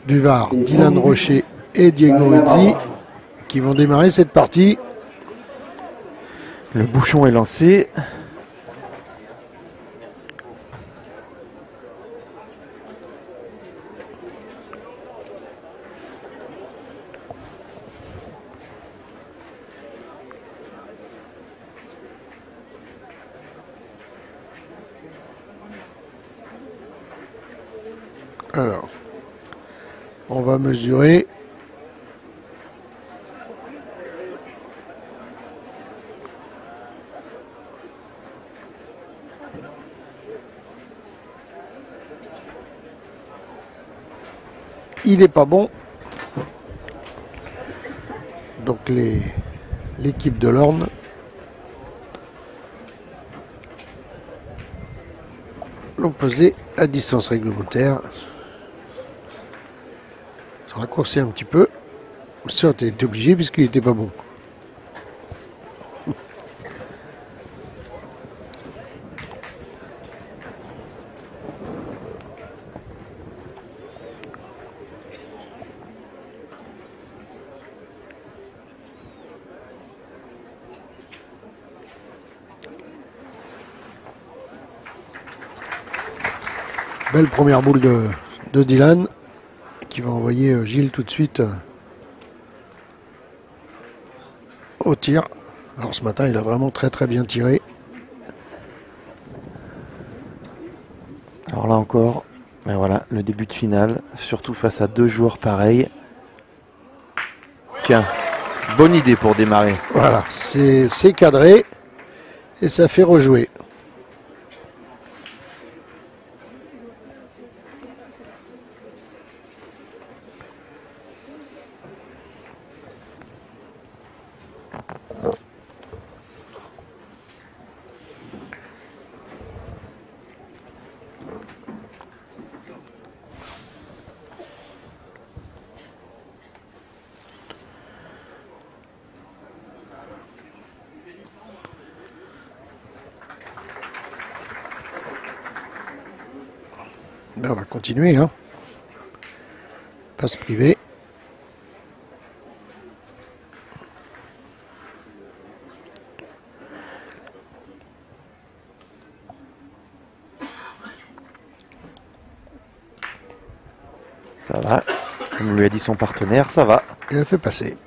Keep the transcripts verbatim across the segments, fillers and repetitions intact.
du Var, Dylan Rocher et Diego Rizzi qui vont démarrer cette partie. Le bouchon est lancé. Alors, on va mesurer. Il n'est pas bon. Donc les l'équipe de l'Orne l'ont posé à distance réglementaire. Ça raccourcit un petit peu. Ça, tu es obligé puisqu'il n'était pas bon. Belle première boule de, de Dylan qui va envoyer Gilles tout de suite au tir. Alors ce matin, il a vraiment très très bien tiré. Alors là encore, ben voilà, le début de finale, surtout face à deux joueurs pareils. Tiens, bonne idée pour démarrer. Voilà, c'est cadré et ça fait rejouer. Ben, on va continuer, hein. Passe privée. Ça va, comme lui a dit son partenaire, ça va. Il a fait passer.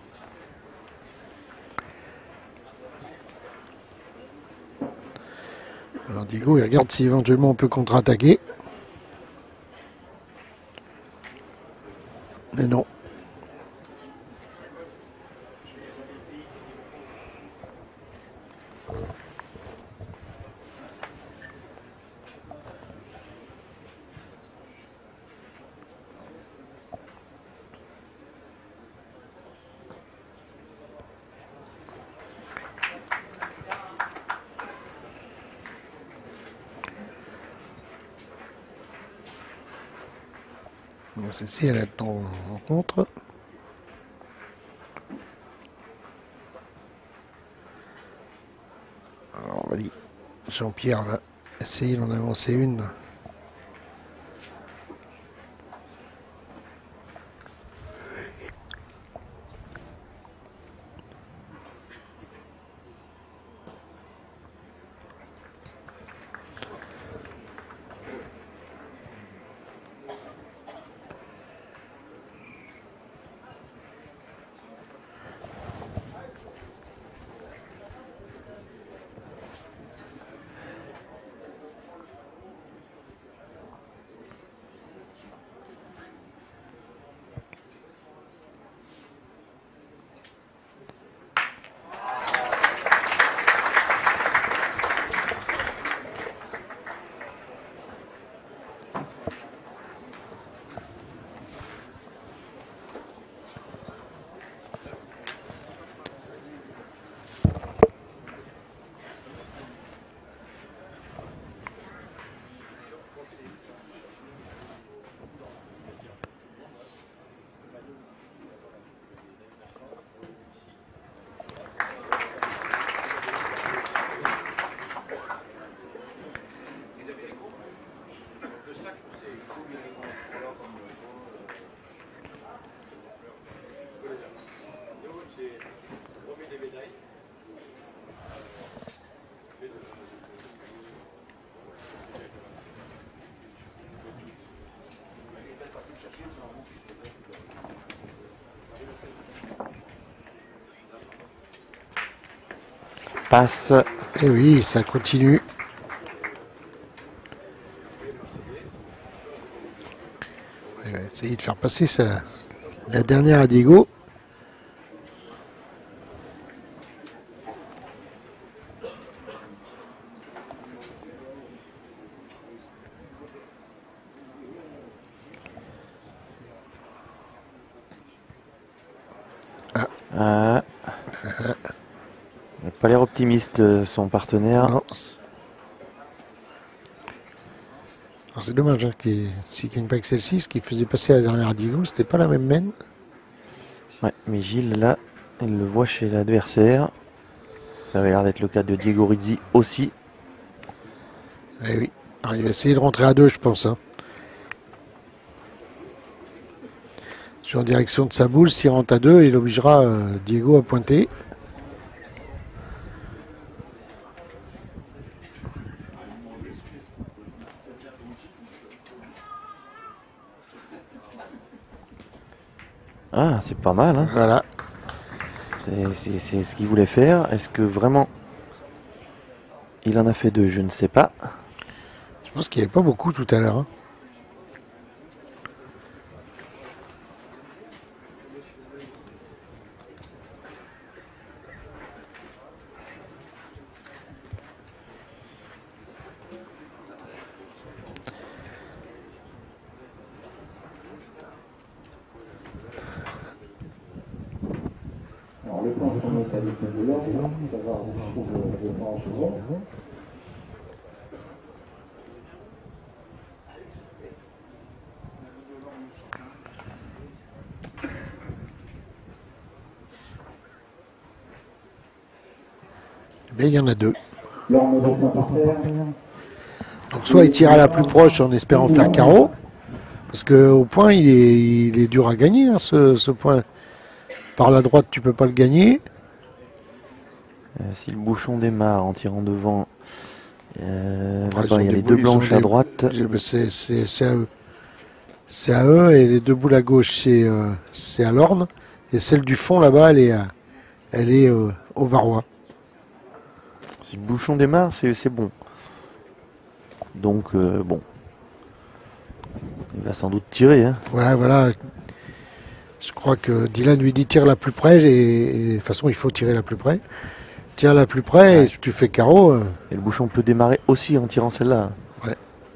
Alors Diego, il regarde si éventuellement on peut contre-attaquer. Mais non. Celle-ci, elle est en rencontre. Alors, on va dire, Jean-Pierre va essayer d'en avancer une. passe. Et oui, ça continue. Il va essayer de faire passer ça. La dernière à Diego. Ah. Il n'a pas l'air optimiste, son partenaire. Non. C'est dommage hein, qu'il ne gagne pas avec celle-ci. Ce qui faisait passer la dernière à Diego, c'était pas la même mène. Ouais, mais Gilles, là, il le voit chez l'adversaire. Ça avait l'air d'être le cas de Diego Rizzi aussi. Eh oui. Alors, il va essayer de rentrer à deux, je pense. Hein. Sur en direction de sa boule, s'il rentre à deux, il obligera euh, Diego à pointer. Ah, c'est pas mal. Hein. Voilà. C'est ce qu'il voulait faire. Est-ce que vraiment il en a fait deux? Je ne sais pas. Je pense qu'il n'y avait pas beaucoup tout à l'heure. Hein. Alors le plan qu'on est avec de l'ordre, savoir où se trouve le plan en second. Mais il y en a deux. Là on met le plan par terre. Donc soit il tire à la plus proche en espérant faire carreau, parce qu'au point il est, il est dur à gagner hein, ce, ce point. Par la droite tu peux pas le gagner. Euh, si le bouchon démarre en tirant devant, euh, Ouais, là-bas il y a des les boules, deux blanches à à droite. C'est à eux. C'est à eux et les deux boules à gauche c'est euh, à l'Orne. Et celle du fond là-bas elle est, à, elle est euh, au Varrois. Si le bouchon démarre, c'est bon. Donc euh, bon. Il va sans doute tirer. Hein. Ouais voilà. Je crois que Dylan lui dit tire la plus près et, et de toute façon il faut tirer la plus près. Tire la plus près Ouais. et si tu fais carreau. Euh... Et le bouchon peut démarrer aussi en tirant celle-là. Ouais.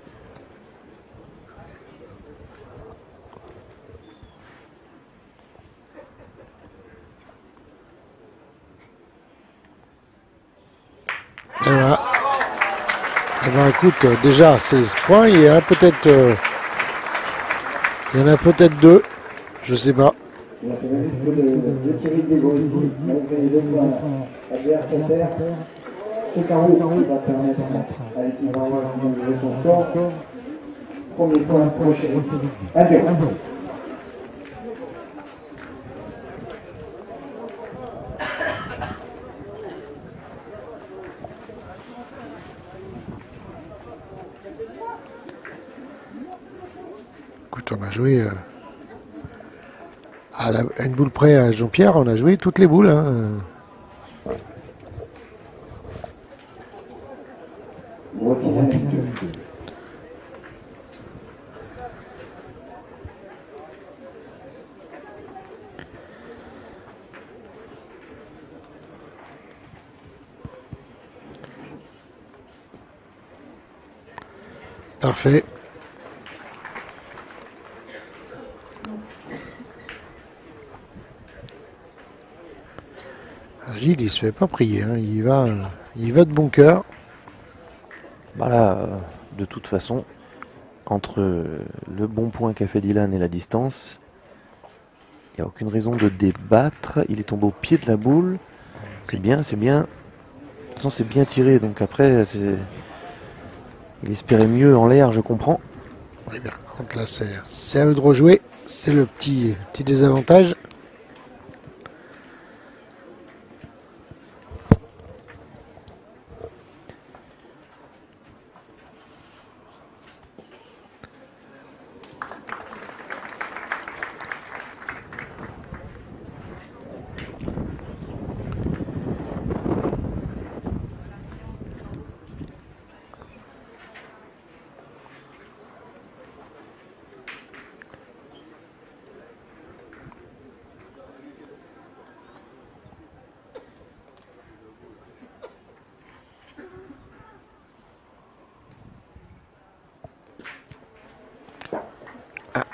Et voilà. Eh ben, écoute, euh, déjà, c'est ce point. Il y a peut-être, euh, il y en a peut-être deux. Je sais pas. Il a fait le risque de, de tirer des Rizzi, malgré les deux points adversaires. Ce carreau qui va permettre à l'équipe Varroise de jouer son score. Premier point pour Rizzi. À zéro. Écoute, on a joué euh, à, la, à une boule près à Jean-Pierre. On a joué toutes les boules. Hein. Voici la suite. Parfait. Gilles, il se fait pas prier. Hein. Il va, il va de bon cœur. Voilà, euh, de toute façon, entre le bon point qu'a fait Dylan et la distance, il n'y a aucune raison de débattre. Il est tombé au pied de la boule. C'est bien, c'est bien. De toute façon, c'est bien tiré. Donc après, il espérait mieux en l'air, je comprends. Oui, par contre, là, c'est à eux de rejouer. C'est le petit, petit désavantage.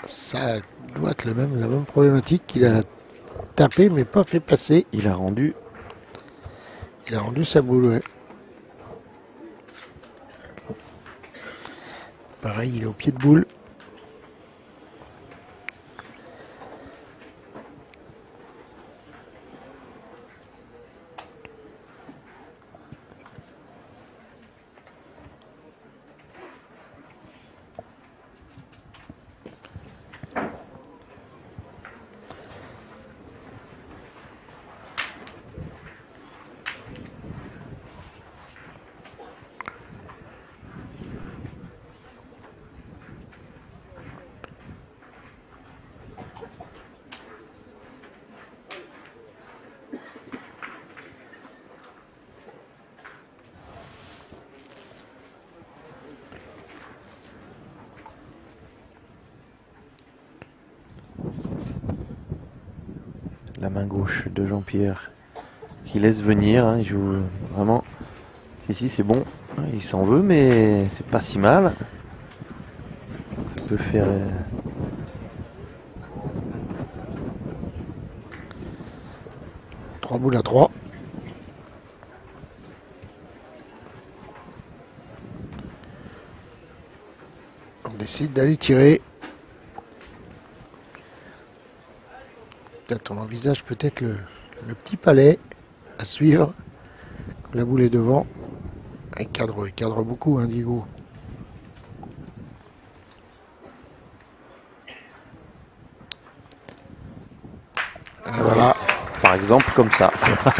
Ça doit être le même, la même problématique qu'il a tapé mais pas fait passer. Il a rendu. Il a rendu sa boule, ouais. Pareil, il est au pied de boule. La main gauche de Jean-Pierre qui laisse venir, hein, il joue vraiment. Ici c'est bon, il s'en veut mais c'est pas si mal. Ça peut faire. Euh... Trois boules à trois. On décide d'aller tirer. Peut-être on envisage peut-être le, le petit palais à suivre. La boule est devant. Il cadre, il cadre beaucoup, hein, Diego. Voilà. Par exemple, comme ça.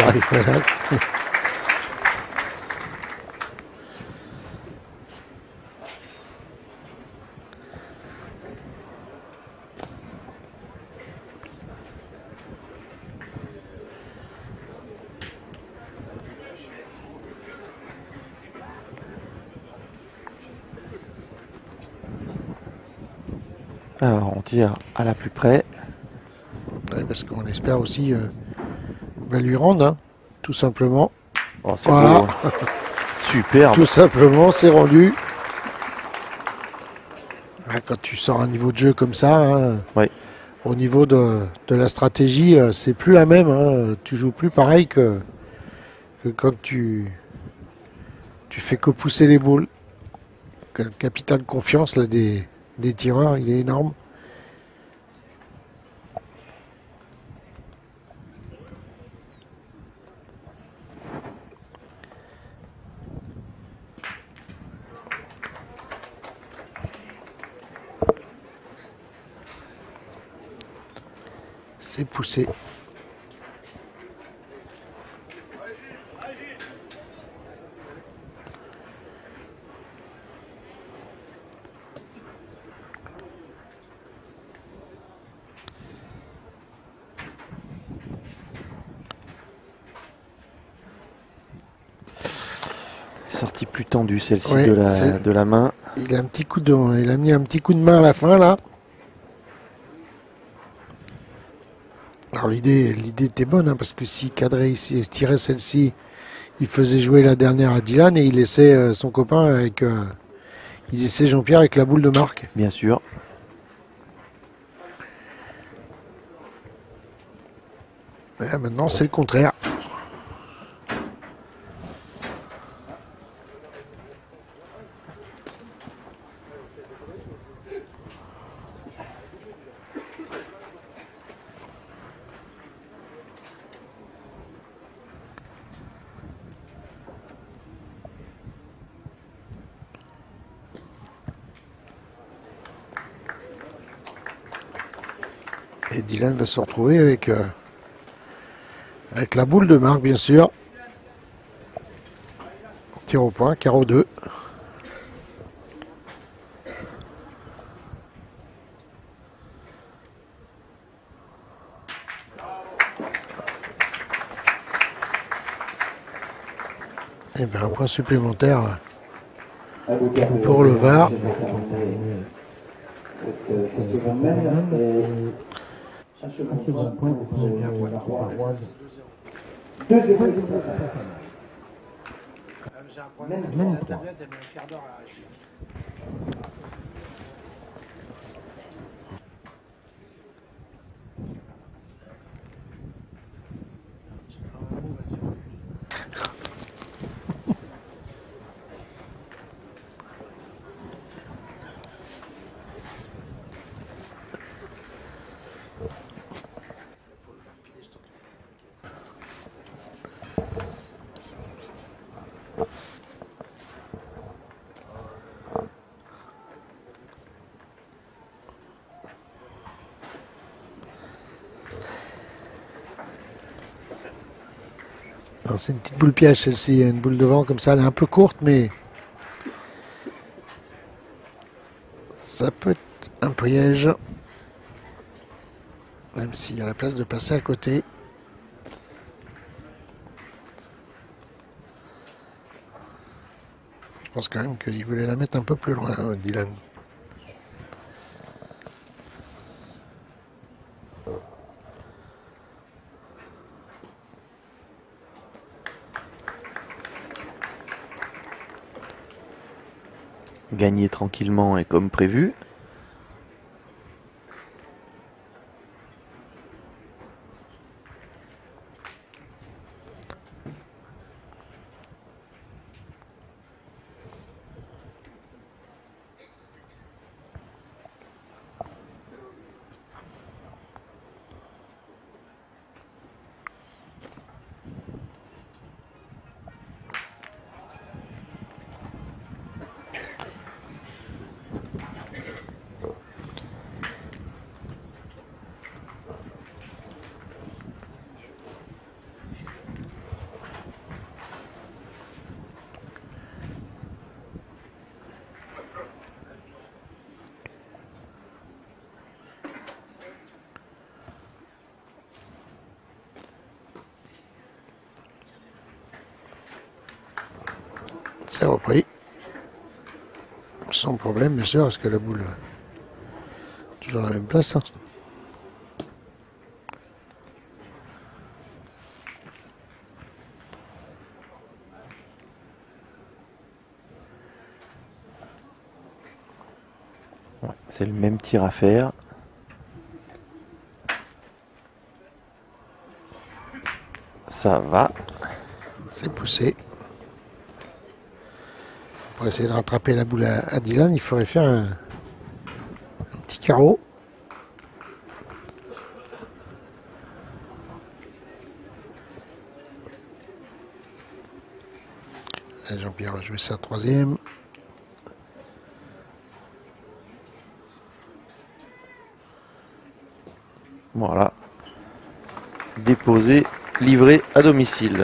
Alors, on tire à la plus près. Ouais, parce qu'on espère aussi euh, bah, lui rendre, hein, tout simplement. Oh, c'est voilà. Beau, hein. Superbe. Tout simplement, c'est rendu. Ah, quand tu sors un niveau de jeu comme ça, hein, oui. Au niveau de, de la stratégie, euh, c'est plus la même. Hein. Tu joues plus pareil que, que quand tu, tu fais que pousser les boules. Que le capital confiance là, des, des tireurs, il est énorme. C'est poussé. Sortie plus tendue celle-ci ouais, de, la, de la main. Il a un petit coup de, il a mis un petit coup de main à la fin là. Alors l'idée, l'idée était bonne hein, parce que s'il cadrait ici, tirait celle-ci, il faisait jouer la dernière à Dylan et il laissait euh, son copain avec, euh, il laissait Jean-Pierre avec la boule de marque. Bien sûr. Et là, maintenant c'est le contraire. Et Dylan va se retrouver avec, euh, avec la boule de marque, bien sûr. Tir au point, carreau deux. Et bien un point supplémentaire pour le V A R. C'est une petite boule piège celle-ci, une boule de vent comme ça, elle est un peu courte, mais ça peut être un piège, même s'il y a la place de passer à côté. Je pense quand même qu'il voulait la mettre un peu plus loin, hein, Dylan. Gagner tranquillement et comme prévu. C'est repris. Sans problème, bien sûr, parce que la boule est toujours à la même place. Hein. Ouais, c'est le même tir à faire. Ça va. C'est poussé. Pour essayer de rattraper la boule à, à Dylan, il faudrait faire un, un petit carreau. Jean-Pierre va jouer sa troisième. Voilà. Déposé, livré à domicile.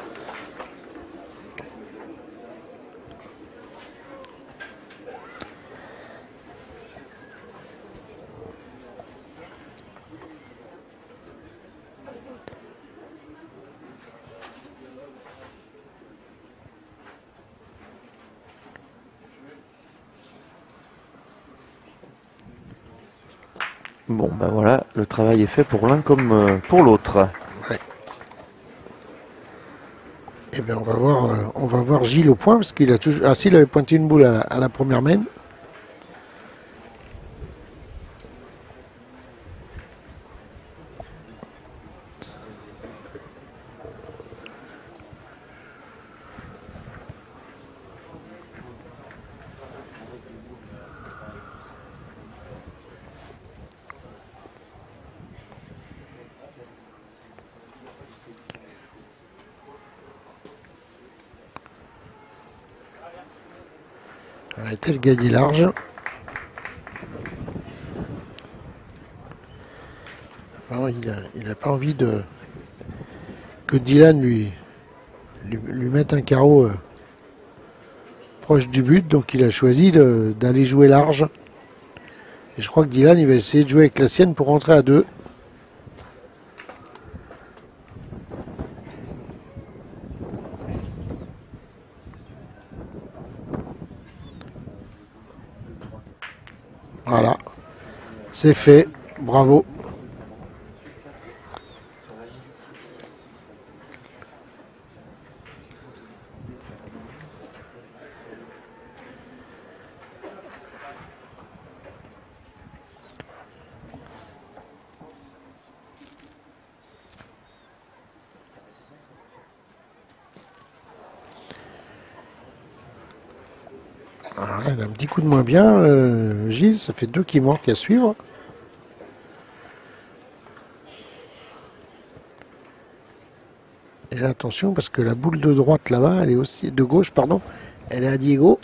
Bon, ben voilà, le travail est fait pour l'un comme pour l'autre. Ouais. Eh bien, on va voir, euh, on va voir Gilles au point parce qu'il a toujours. Ah, s'il avait pointé une boule à la, à la première main. Elle a été le gagné large. Alors, il n'a il a pas envie de que Dylan lui, lui, lui mette un carreau euh, proche du but, donc il a choisi d'aller jouer large. Et je crois que Dylan il va essayer de jouer avec la sienne pour rentrer à deux. Voilà, c'est fait, bravo. Alors là, il a un petit coup de moins bien, euh, Gilles, ça fait deux qui manquent à suivre. Et là, attention, parce que la boule de droite là-bas, elle est aussi de gauche, pardon, elle est à Diego.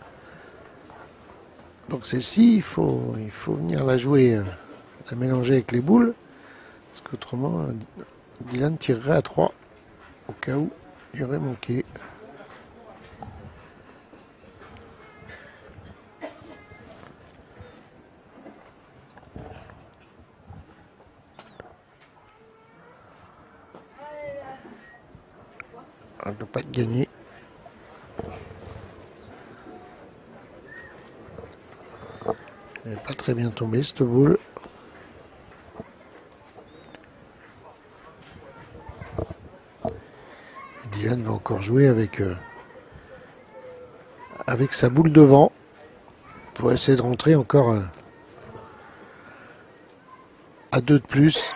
Donc celle-ci, il faut, il faut venir la jouer, euh, la mélanger avec les boules, parce qu'autrement, Dylan tirerait à trois, au cas où. Il aurait manqué. Elle ne doit pas être gagnée. Elle n'est pas très bien tombée cette boule. Dylan va encore jouer avec, euh, avec sa boule devant pour essayer de rentrer encore euh, à deux de plus.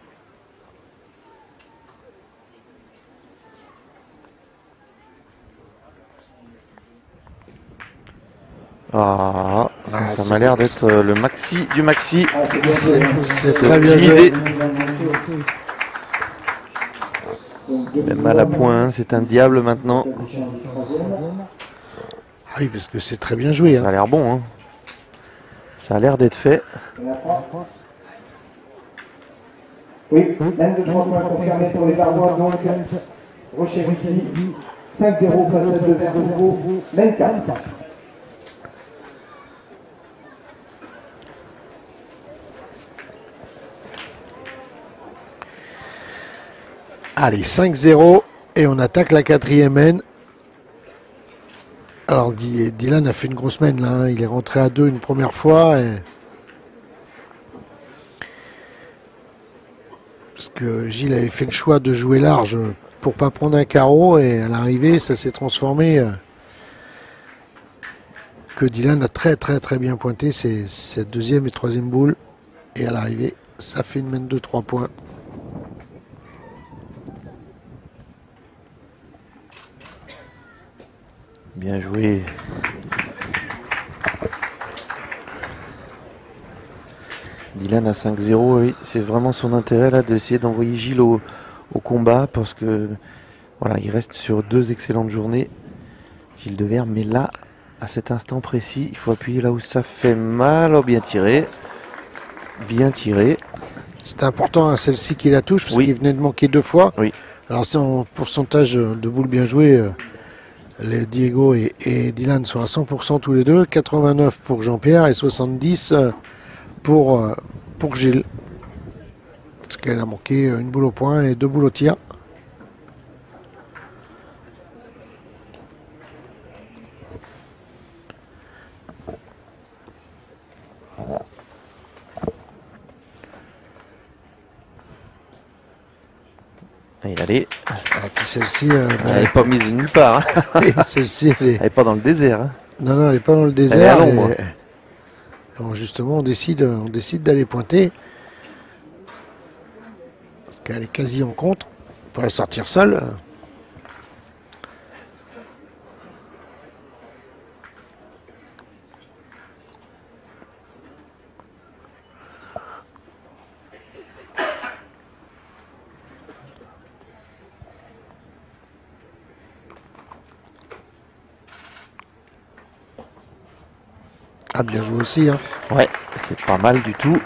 Ah, ça, Ah, ça c'est m'a l'air bon. d'être euh, le maxi du maxi. Ah, c'est bien C'est joué. c'est C'est très bien optimisé. joué. Donc, deux Même à la victoires. point, c'est un diable maintenant. Cas échéant du troisième. Ah oui, parce que c'est très bien joué. Ça a Hein. l'air bon, hein. Ça a l'air d'être fait. Et la trois. Oui, vingt-trois points confirmés pour les Barbois, donc Rocher Rizzi, cinq zéro face à deux Verdugo, vingt-quatre. Allez, cinq zéro et on attaque la quatrième N. Alors Dy- Dylan a fait une grosse mène là, hein. Il est rentré à deux une première fois. Et... Parce que Gilles avait fait le choix de jouer large pour pas prendre un carreau et à l'arrivée ça s'est transformé. euh, Que Dylan a très très très bien pointé ses, ses deuxième et troisième boules. Et à l'arrivée ça fait une mène de trois points. Bien joué. Dylan à cinq zéro, oui, c'est vraiment son intérêt là d'essayer d'envoyer Gilles au, au combat parce que voilà, il reste sur deux excellentes journées. Gilles Devers, mais là, à cet instant précis, il faut appuyer là où ça fait mal. Oh, bien tiré. Bien tiré. C'était important à celle-ci qui la touche parce Oui. qu'il venait de manquer deux fois. Oui. Alors c'est en pourcentage de boules bien jouées. euh, Les Diego et, et Dylan sont à cent pour cent tous les deux. quatre-vingt-neuf pour Jean-Pierre et soixante-dix pour, euh, pour Gilles. Parce qu'elle a manqué une boule au point et deux boules au tir. Allez, allez. Et puis celle-ci, euh, bah, Elle n'est pas mise nulle part. Hein. celle-ci, elle est... Elle n'est pas dans le désert. Hein. Non, non, elle n'est pas dans le désert. Elle est à l'ombre. et- Alors justement, on décide, on décide d'aller pointer. Parce qu'elle est quasi en contre. On peut la sortir seule. Ah, bien joué aussi. Hein. Ouais, c'est pas mal du tout.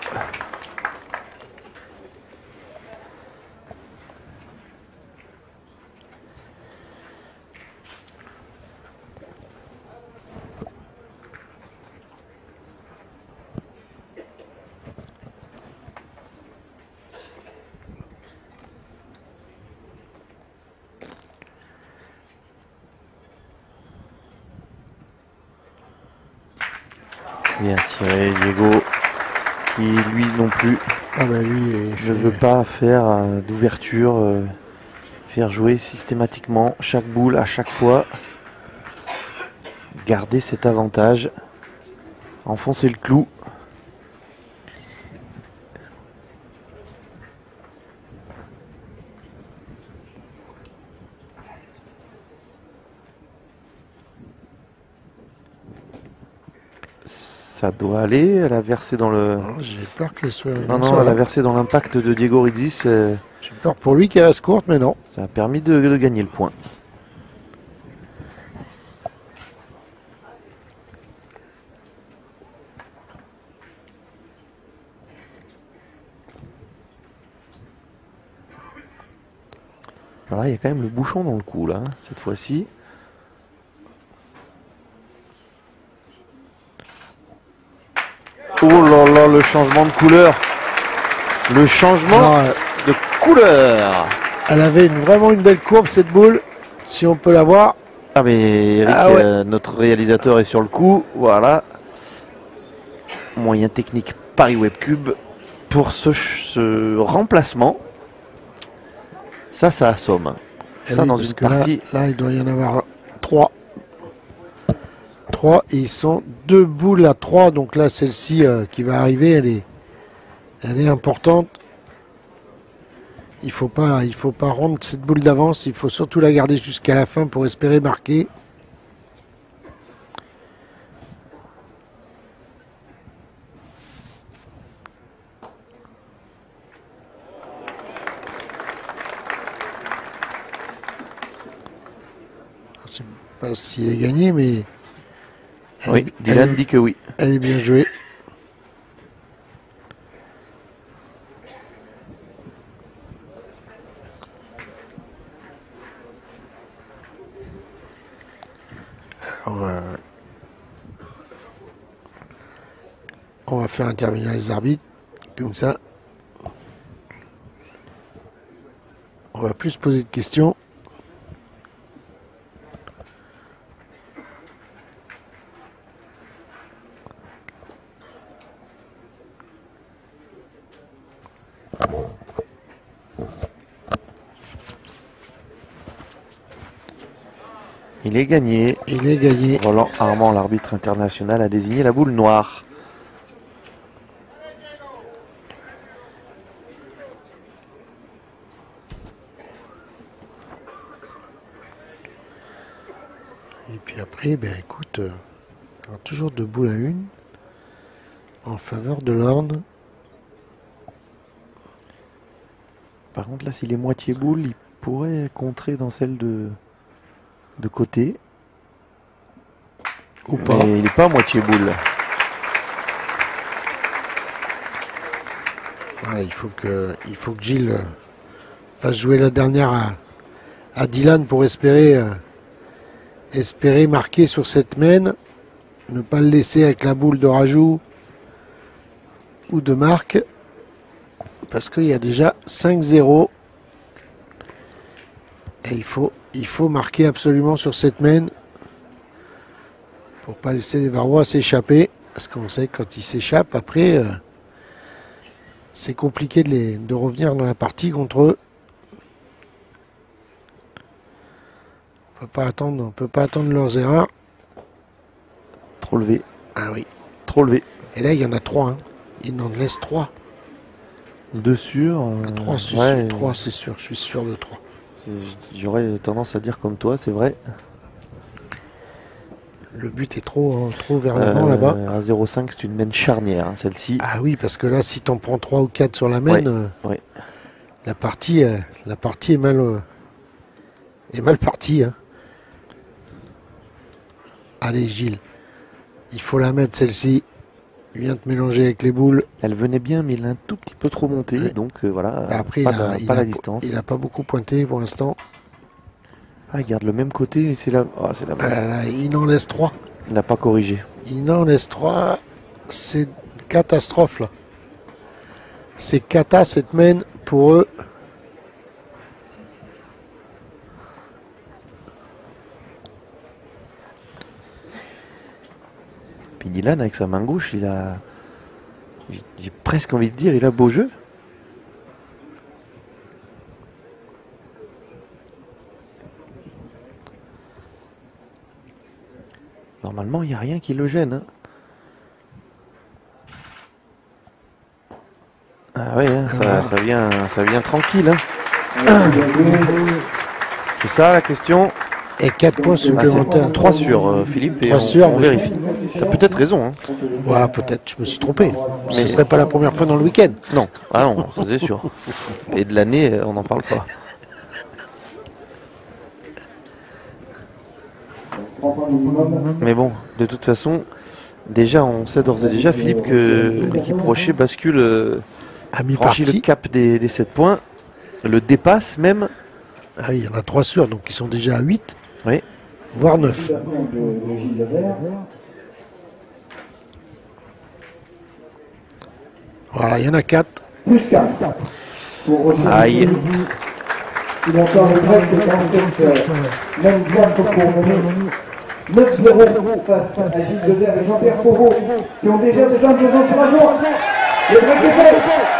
Bien tiré, Diego, qui lui non plus Ah bah lui, il ne fait- veut pas faire euh, d'ouverture, euh, faire jouer systématiquement chaque boule à chaque fois. Garder cet avantage, enfoncer le clou. Ça doit aller, elle a versé dans le... Oh, j'ai peur qu'elle soit. Non, ça non, elle va. a versé dans l'impact de Diego Rizzi, c'est- J'ai peur pour lui qu'elle reste courte, mais non. ça a permis de, de gagner le point. Voilà, il y a quand même le bouchon dans le cou là, hein, cette fois-ci. Oh là là, le changement de couleur. Le changement Alors, euh, de couleur. elle avait une- vraiment une belle courbe cette boule, si on peut la voir. Ah mais Eric, Ah ouais. euh, notre réalisateur est sur le coup. Voilà. Moyen technique Paris Webcube pour ce, ce remplacement. Ça, ça assomme. Eh Ça oui, dans parce une que là- partie. Là, il doit y en avoir trois. Trois, et ils sont deux boules à trois. Donc là, celle-ci euh, qui va arriver, elle est, elle est importante. Il faut pas, il faut pas rendre cette boule d'avance. Il faut surtout la garder jusqu'à la fin pour espérer marquer. Je sais pas s'il est gagné, mais elle, Oui, est- Dylan elle- dit que oui. elle est bien jouée. Alors, euh, on va faire intervenir les arbitres, comme ça. On va plus se poser de questions. Il est gagné. Il est gagné. Roland Armand, l'arbitre international, a désigné la boule noire. Et puis après, ben écoute, euh, on a toujours deux boules à une en faveur de l'Orne. Par contre, là, s'il est moitié boule, il pourrait contrer dans celle de, de côté. Ou pas. Mais il n'est pas à moitié boule. Voilà, il faut que, il faut que Gilles euh, fasse jouer la dernière à, à Dylan pour espérer, euh, espérer marquer sur cette main. Ne pas le laisser avec la boule de rajout ou de marque. Parce qu'il y a déjà cinq zéro. Et il faut, il faut marquer absolument sur cette main. Pour pas laisser les Varois s'échapper. Parce qu'on sait que quand ils s'échappent, après, euh, c'est compliqué de, les, de revenir dans la partie contre eux. On peut pas attendre, on peut pas attendre leurs erreurs. Trop levé. Ah oui. Trop levé. Et là, il y en a trois. Hein. Il en laisse trois. Deux sur. euh, Ah, trois, c'est ouais, sûr. Trois, c'est sûr. Je suis sûr de trois. c'est- J'aurais tendance à dire comme toi, c'est vrai. Le but est trop, hein, trop vers l'avant Euh, là-bas. À zéro virgule cinq, c'est une main charnière, hein, celle-ci. Ah oui, parce que là, si t'en prends trois ou quatre sur la main, Ouais, euh, ouais. la partie, euh, la partie est mal, euh, est mal partie. Hein. Allez, Gilles, il faut la mettre celle-ci. Viens te mélanger avec les boules. Elle venait bien, mais il a un tout petit peu trop monté, Ouais. donc euh, voilà, Après, pas, il a, la, il pas a- la distance. il a pas beaucoup pointé pour l'instant. Ah, il garde le même côté, et c'est la... ah, c'est la... Ah là là, il en laisse trois. Il n'a pas corrigé. Il en laisse trois. C'est une catastrophe là. C'est cata cette main pour eux. Puis Dylan, avec sa main gauche, il a... J'ai j'ai presque envie de dire, il a beau jeu. Normalement, il n'y a rien qui le gêne. hein. Ah ouais, hein, ça, ça vient, ça vient tranquille. hein. C'est ça la question. Et quatre points Ah, supplémentaires. c'est trois sur euh, Philippe et Trois on, sur, on mais- vérifie. T'as peut-être raison. hein. Ouais, peut-être, je me suis trompé. Mais- Ce serait pas la première fois dans le week-end. Non, ah non, ça c'est sûr. Et de l'année, euh, on n'en parle pas. Trois points minimum. Mais bon, de toute façon, déjà, on sait d'ores et déjà, Philippe, que l'équipe Rocher bascule, euh, À franchit le mi-partie. cap des, des sept points, le dépasse même. Ah oui, il y en a trois sûrs, donc ils sont déjà à huit, Oui. voire neuf. De, de Gilles Levert. Voilà, il y en a quatre. Plus quatre. Pour Roger Aïe. Dupuis. Il a encore le break dans cette euh, même diable pour mener neuf zéro face à Gilles Levert et Jean-Pierre Fauveau qui ont déjà de vingt-deux ans pour jour. Le break est fait.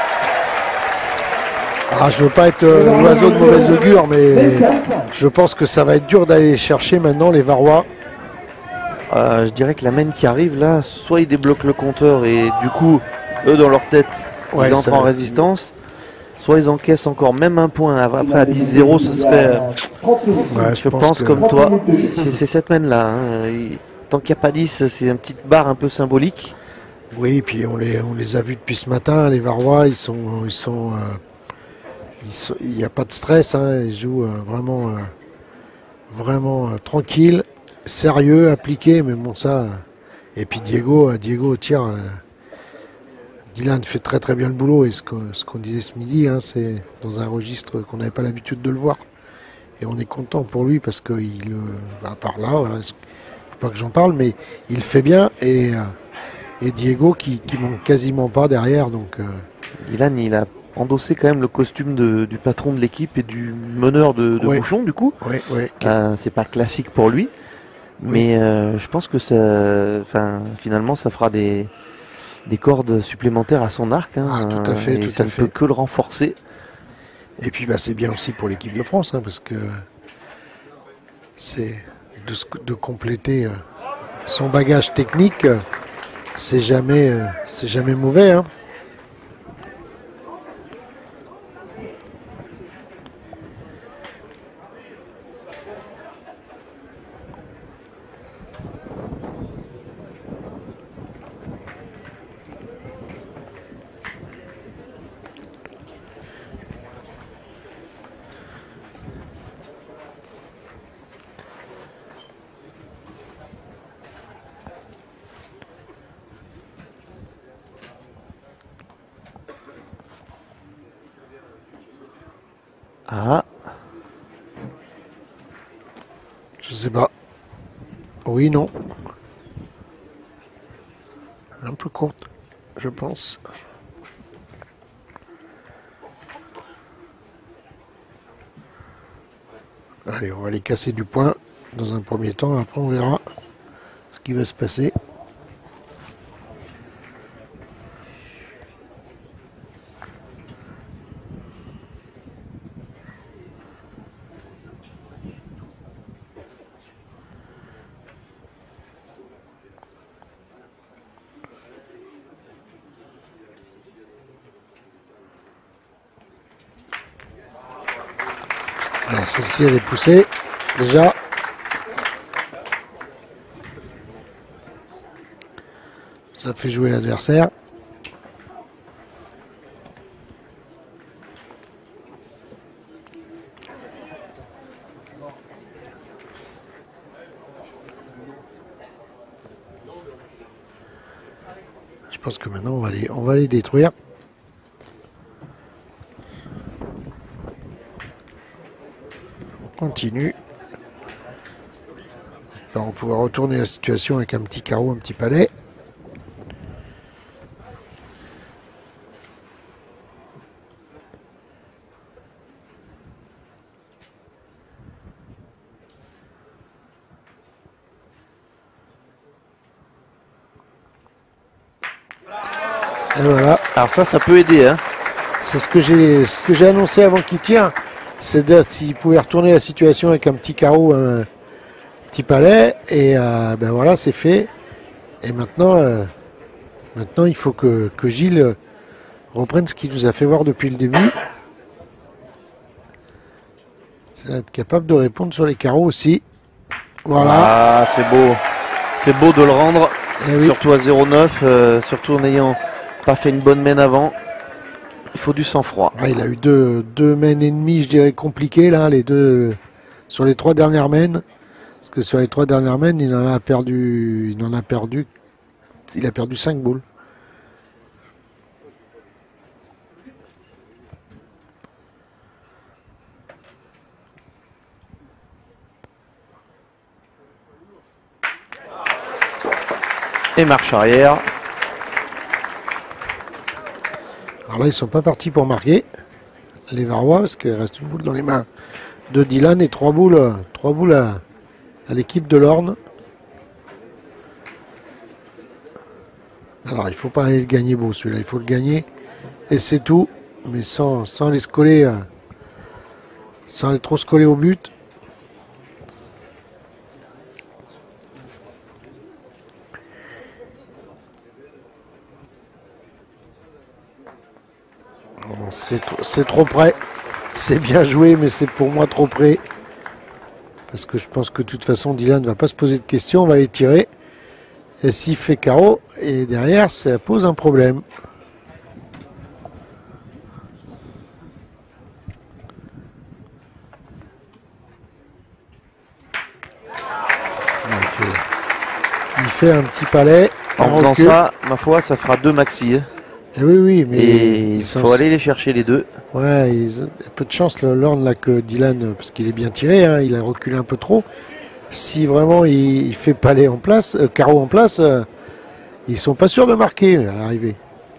Ah, je veux pas être euh, l'oiseau de mauvais augure, mais je pense que ça va être dur d'aller chercher maintenant les Varois. Euh, je dirais que la main qui arrive là, soit ils débloquent le compteur et du coup, eux dans leur tête, Ouais, ils entrent ça- en résistance. Soit ils encaissent encore même un point. Après à dix zéro, ce serait. Ouais, Je pense, que- comme toi, c'est c'est cette main là. Hein. Il- Tant qu'il n'y a pas dix, c'est une petite barre un peu symbolique. Oui, puis on les, on les a vus depuis ce matin, les Varois, ils sont, ils sont, euh, ils sont- il n'y a pas de stress, hein, ils jouent euh, vraiment, euh, vraiment euh, tranquille, sérieux, appliqué, mais bon ça. euh, et puis Diego, euh, Diego tire. euh, Dylan fait très très bien le boulot et ce qu'on ce qu'on disait ce midi, hein, c'est dans un registre qu'on n'avait pas l'habitude de le voir. Et on est content pour lui parce qu'il, euh, bah, par là, voilà, faut pas que j'en parle, mais il fait bien et, euh, et Diego qui, qui manque quasiment pas derrière, donc. euh, Dylan, il a endossé quand même le costume de- du patron de l'équipe et du meneur de, de Ouais. bouchon, du coup. ouais, ouais. Euh, c'est pas classique pour lui. Mais euh, je pense que ça, enfin, finalement, ça fera des, des cordes supplémentaires à son arc. Hein, Ah, tout à fait, et tout ça à ne fait. peut que le renforcer. Et puis bah, c'est bien aussi pour l'équipe de France, hein, parce que c'est de, se- de compléter euh, son bagage technique, euh, c'est jamais, euh, c'est jamais mauvais. Hein. Ah, Je sais pas. Oui, non. Un peu courte, je pense. Allez, on va les casser du point dans un premier temps. Après, on verra ce qui va se passer. Alors, celle-ci, elle est poussée. Déjà. Ça fait jouer l'adversaire. Je pense que maintenant, on va les, on va les détruire. On continue. On va pouvoir retourner la situation avec un petit carreau, un petit palais. Et voilà. alors ça, ça peut aider. Hein. C'est ce que j'ai ce que j'ai annoncé avant qu'il tire. C'est de s'il pouvait retourner la situation avec un petit carreau, un petit palais. Et euh, ben voilà, c'est fait. Et maintenant, euh, maintenant il faut que, que Gilles reprenne ce qu'il nous a fait voir depuis le début. C'est d'être capable de répondre sur les carreaux aussi. Voilà. Ah, c'est beau. C'est beau de le rendre. Eh oui. Surtout à zéro neuf, euh, surtout en n'ayant pas fait une bonne main avant. Il faut du sang-froid. Ah, il a eu deux, deux mains ennemies, je dirais, compliquées, là, les deux, sur les trois dernières mains. Parce que sur les trois dernières mains, il en a perdu, il en a perdu, il a perdu cinq boules. Et marche arrière. Alors là, ils sont pas partis pour marquer, les Varois, parce qu'il reste une boule dans les mains de Dylan et trois boules, trois boules à, à l'équipe de l'Orne. Alors, il faut pas aller le gagner beau, celui-là. Il faut le gagner et c'est tout, mais sans, sans aller se coller, euh, sans aller trop se coller au but. C'est trop, c'est trop près. C'est bien joué, mais c'est pour moi trop près. Parce que je pense que de toute façon, Dylan ne va pas se poser de questions. On va les tirer. Et s'il fait carreau, et derrière, ça pose un problème. Il fait, il fait un petit palais. En faisant recul. ça, ma foi, ça fera deux maxi. Et oui, oui, mais Et il ils faut sont- aller les chercher les deux. Ouais, ils ont peu de chance, le Lorne, là, que Dylan, parce qu'il est bien tiré, hein, il a reculé un peu trop. Si vraiment il, il fait palais en place, euh, carreau en place, euh, ils sont pas sûrs de marquer à l'arrivée.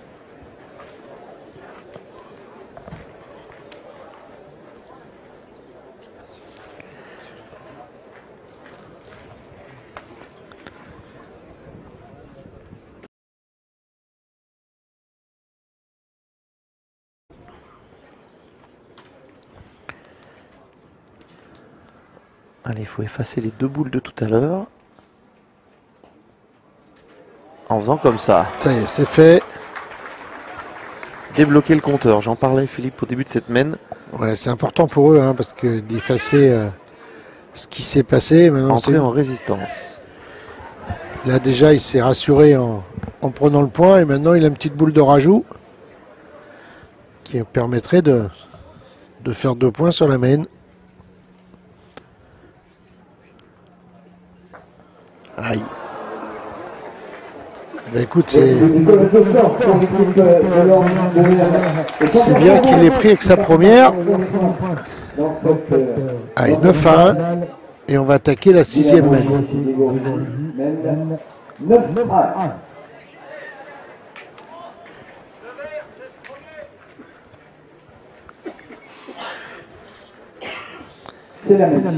Allez, il faut effacer les deux boules de tout à l'heure. En faisant comme ça. Ça y est, c'est fait. Débloquer le compteur. J'en parlais, Philippe, au début de cette semaine. Ouais, c'est important pour eux, hein, parce que d'effacer euh, ce qui s'est passé. Maintenant, Entrer c'est- en résistance. là déjà, il s'est rassuré en, en prenant le point, et maintenant il a une petite boule de rajout qui permettrait de, de faire deux points sur la main. Aïe. Ben écoute, c'est c'est bien qu'il ait pris avec sa première. Allez, neuf à un. Et on va attaquer la sixième main. neuf à un. C'est la même.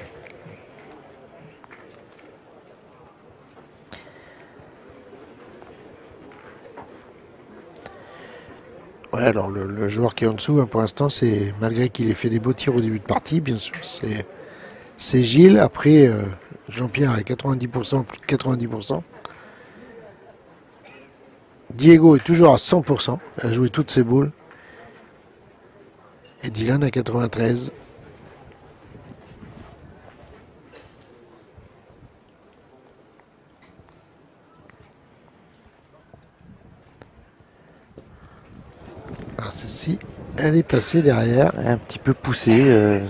Ouais, alors le, le joueur qui est en dessous, hein, pour l'instant, c'est malgré qu'il ait fait des beaux tirs au début de partie, bien sûr, c'est c'est Gilles. Après, euh, Jean-Pierre est quatre-vingt-dix pour cent, plus de quatre-vingt-dix pour cent. Diego est toujours à cent pour cent, il a joué toutes ses boules. Et Dylan à quatre-vingt-treize. Alors celle-ci, elle est passée derrière. Un petit peu poussé. euh,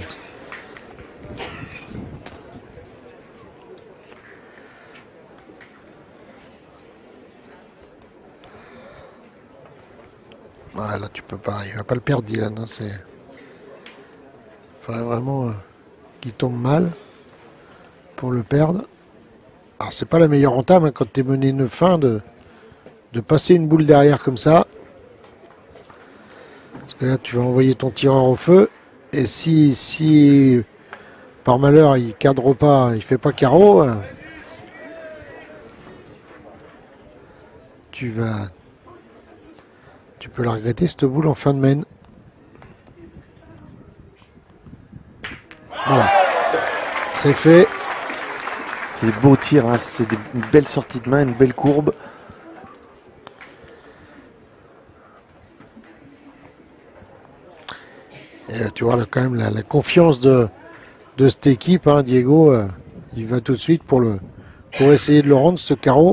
Ah, là, tu peux pas, il va pas le perdre, Dylan. Hein, c'est... faudrait vraiment euh, qu'il tombe mal pour le perdre. Alors, c'est pas la meilleure entame hein, quand tu es mené neuf un de, de passer une boule derrière comme ça. Parce que là, tu vas envoyer ton tireur au feu. Et si, si par malheur, il cadre pas, il fait pas carreau, hein, tu vas. Tu peux la regretter, cette boule en fin de main. Voilà. C'est fait. C'est des beaux tirs, hein, c'est des- une belle sortie de main, une belle courbe. Et là, tu vois là, quand même la, la confiance de, de cette équipe. Hein, Diego, euh, il va tout de suite pour, le, pour essayer de le rendre, ce carreau.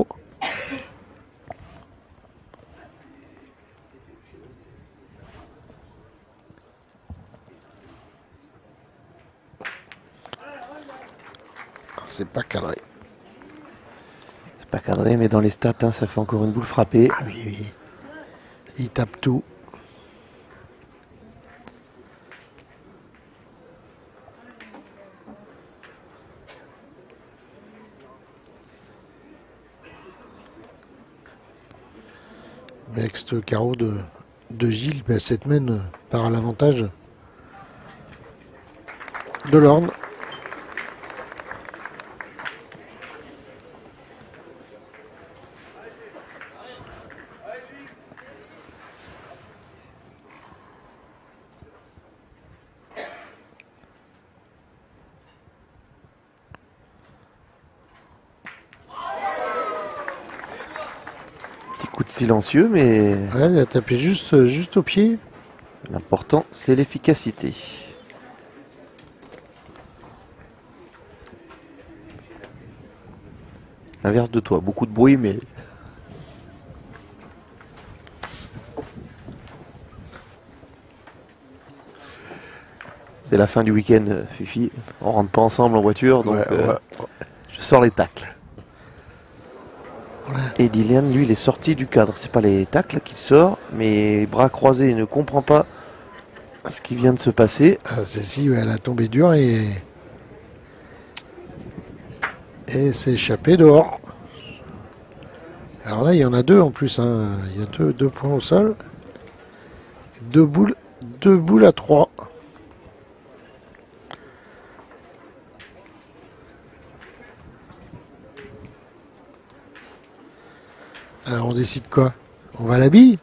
C'est pas cadré. C'est pas cadré, mais dans les stats, hein, ça fait encore une boule frappée. Ah oui, oui. Il tape tout. reste carreau de, de Gilles. Ben, cette main part à l'avantage de l'Orne. Coup de silencieux, mais ouais, il a tapé juste, juste au pied. L'important, c'est l'efficacité. L'inverse de toi, beaucoup de bruit, mais... C'est la fin du week-end, Fifi. On rentre pas ensemble en voiture, donc ouais, euh, ouais. je sors les tacles. Voilà. Et Dylan, lui, il est sorti du cadre. C'est pas les tacles qu'il sort, mais bras croisés, il ne comprend pas ce qui vient de se passer. Ah, celle-ci, ouais, elle a tombé dur et et s'est échappé dehors. Alors là, il y en a deux en plus. Hein. Il y a deux, deux points au sol. Deux boules, deux boules à trois. Alors on décide quoi? On va à la bille?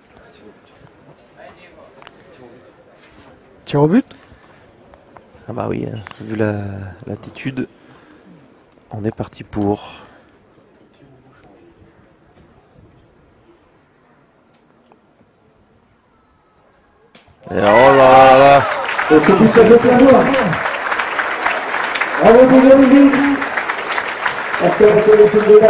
Tir au but? Ah bah oui, hein, vu la l'attitude, on est parti pour. Et oh là là là. Et c'est tout à fait la voix. Bravo Dégaliser. Parce que c'est l'équipe de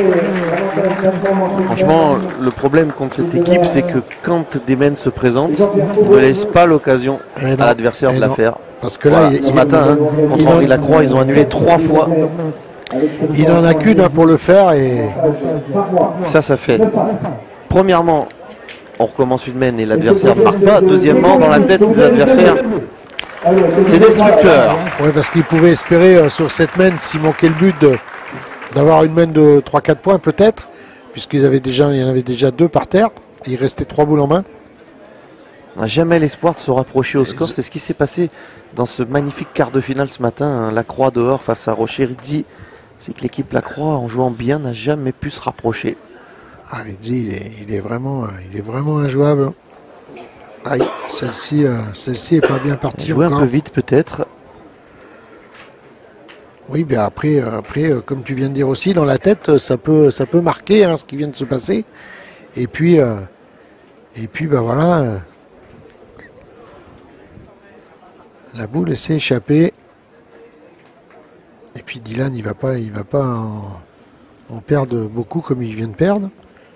la Franchement, le problème contre cette équipe, c'est que quand des men se présentent, on ne laisse pas l'occasion Eh à non, l'adversaire eh de la non. faire. Parce que là, Voilà, il, ce il- matin, hein, contre il en- Henri Lacroix, ils ont annulé trois fois. il n'en a qu'une hein, pour le faire et Ça, ça fait. Premièrement, on recommence une mène et l'adversaire ne marque pas. Deuxièmement, dans la tête des adversaires, c'est destructeur. ouais, parce qu'il pouvait espérer euh, sur cette main, s'il manquait le but, de- d'avoir une main de trois quatre points peut-être, puisqu'ils avaient déjà, il y en avait déjà deux par terre. Et il restait trois boules en main. On n'a jamais l'espoir de se rapprocher au score. Et- C'est ce qui s'est passé dans ce magnifique quart de finale ce matin. Hein. Lacroix dehors face à Rocher Rizzi. C'est que l'équipe Lacroix, en jouant bien, n'a jamais pu se rapprocher. Ah, Rizzi, il est, il est vraiment, euh, il est vraiment injouable. Aïe, celle-ci, euh, celle-ci est pas bien partie Jouer un encore. peu vite peut-être. Oui, bien après, euh, après, euh, comme tu viens de dire aussi, dans la tête, euh, ça peut, ça peut marquer hein, ce qui vient de se passer. Et puis, euh, et puis, ben voilà, euh, la boule s'est échappée. Et puis Dylan, il va pas, il va pas en, en perdre beaucoup comme il vient de perdre.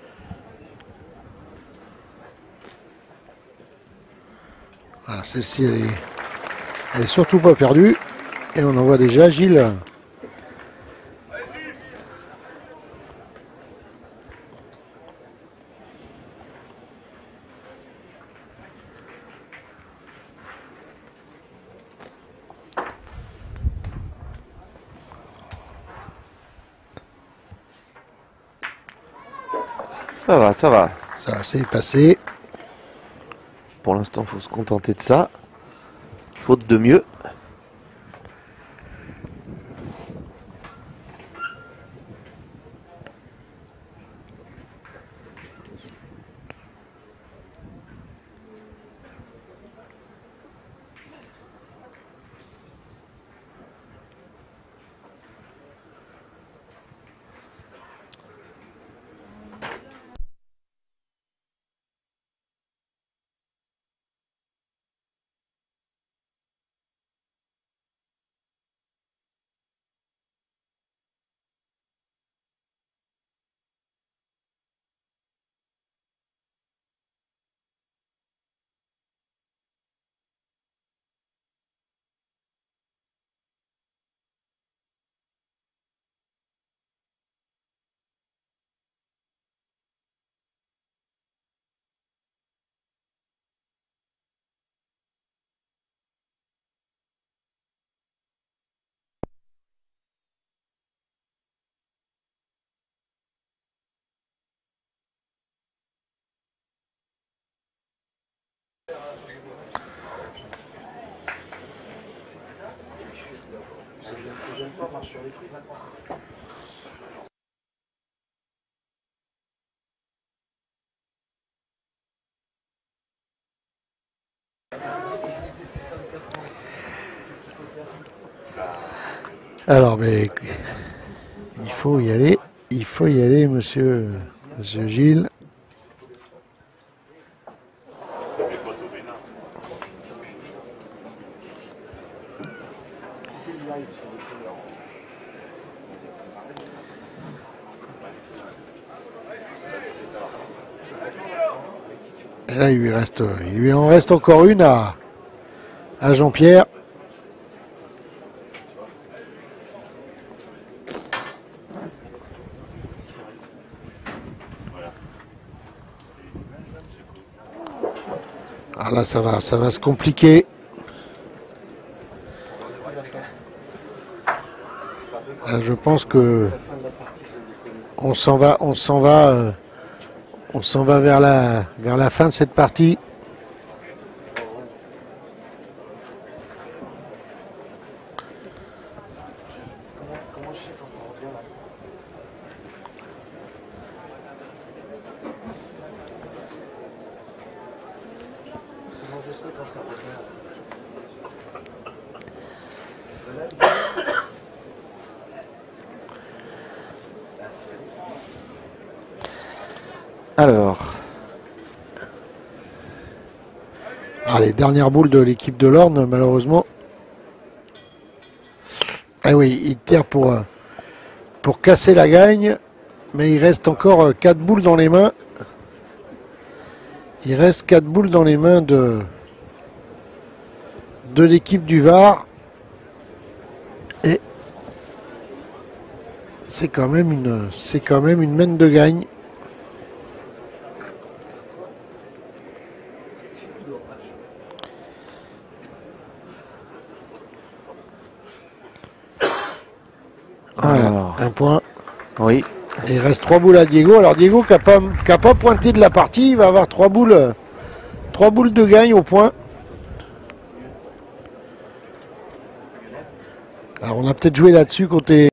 Voilà, celle-ci, elle est, elle est surtout pas perdue. Et on en voit déjà Gilles. Ça va, ça va. Ça s'est passé. Pour l'instant, il faut se contenter de ça. Faute de mieux. Alors, mais il faut y aller, il faut y aller, monsieur, monsieur Gilles. Et là, il lui reste, il lui en reste encore une à, à Jean-Pierre. Ah là, ça va, ça va se compliquer. Là, je pense que on s'en va, on s'en va, euh, on s'en va vers la, vers la fin de cette partie. Alors, ah, les dernières boules de l'équipe de l'Orne, malheureusement. Ah oui, il tire pour, pour casser la gagne, mais il reste encore quatre boules dans les mains. Il reste quatre boules dans les mains de, de l'équipe du Var. Et c'est quand même une, c'est quand même une main de gagne. Voilà, alors, un point. oui, Et il reste trois boules à Diego. Alors Diego qui n'a pas, qui a pas pointé de la partie, il va avoir trois boules, trois boules de gagne au point. Alors on a peut-être joué là-dessus côté...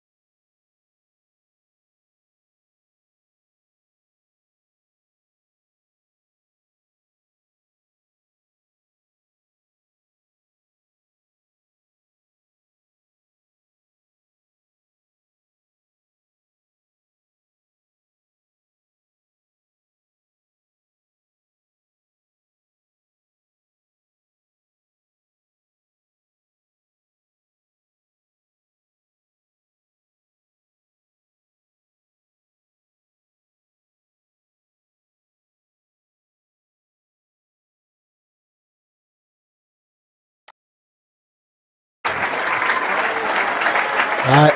Ouais.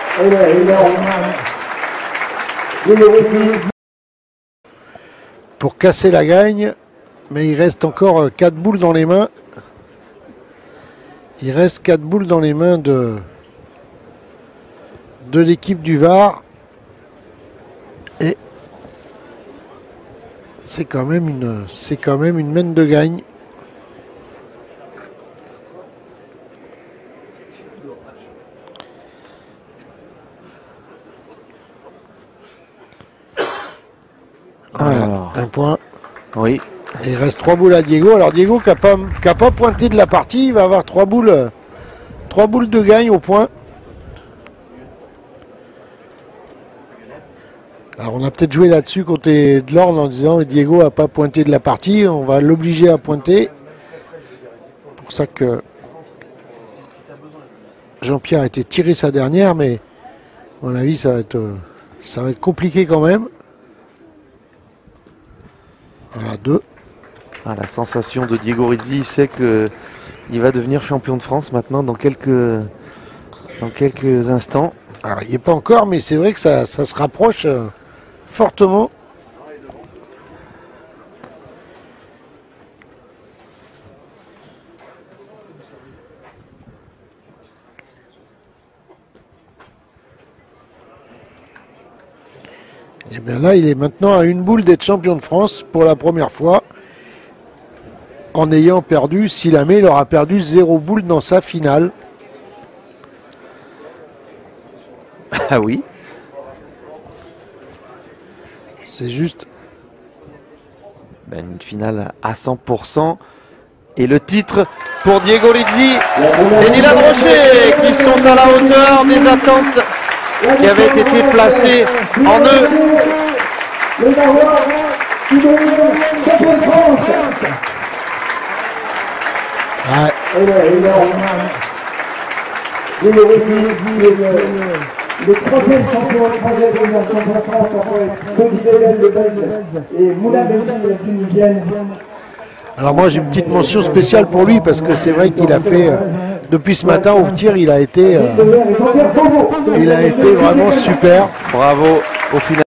Pour casser la gagne, mais il reste encore quatre boules dans les mains. Il reste quatre boules dans les mains de, de l'équipe du Var. Et c'est quand même une, c'est quand même une main de gagne. Voilà, alors, un point. oui, Et il reste trois boules à Diego. Alors Diego qui n'a pas, qui a pas pointé de la partie, il va avoir trois boules, trois boules de gagne au point. Alors on a peut-être joué là-dessus côté de l'Orne en disant Diego n'a pas pointé de la partie, on va l'obliger à pointer. C'est pour ça que Jean-Pierre a été tiré sa dernière, mais à mon avis ça va être, ça va être compliqué quand même. Voilà, deux. ah, la sensation de Diego Rizzi, il sait qu'il va devenir champion de France maintenant dans quelques, dans quelques instants. Alors il n'y est pas encore, mais c'est vrai que ça, ça se rapproche euh, fortement. Et bien là, il est maintenant à une boule d'être champion de France pour la première fois. En ayant perdu, si la met, il aura perdu zéro boule dans sa finale. Ah oui. C'est juste. Ben, une finale à cent pour cent. Et le titre pour Diego Lizzi et Dylan Rocher qui sont à la hauteur des attentes qui avaient été placées en eux. Le Marois qui devient champion de France. Ouais. Et là, et là, Diego Lizzi, le troisième champion étranger de devenir champion de France après Cody Bebel, le Belge, et Moula Belgi, la Tunisienne. Alors moi j'ai une petite mention spéciale pour lui parce que c'est vrai qu'il a fait, euh, depuis ce matin au tir, il a été, euh, il a été vraiment super. Bravo au final.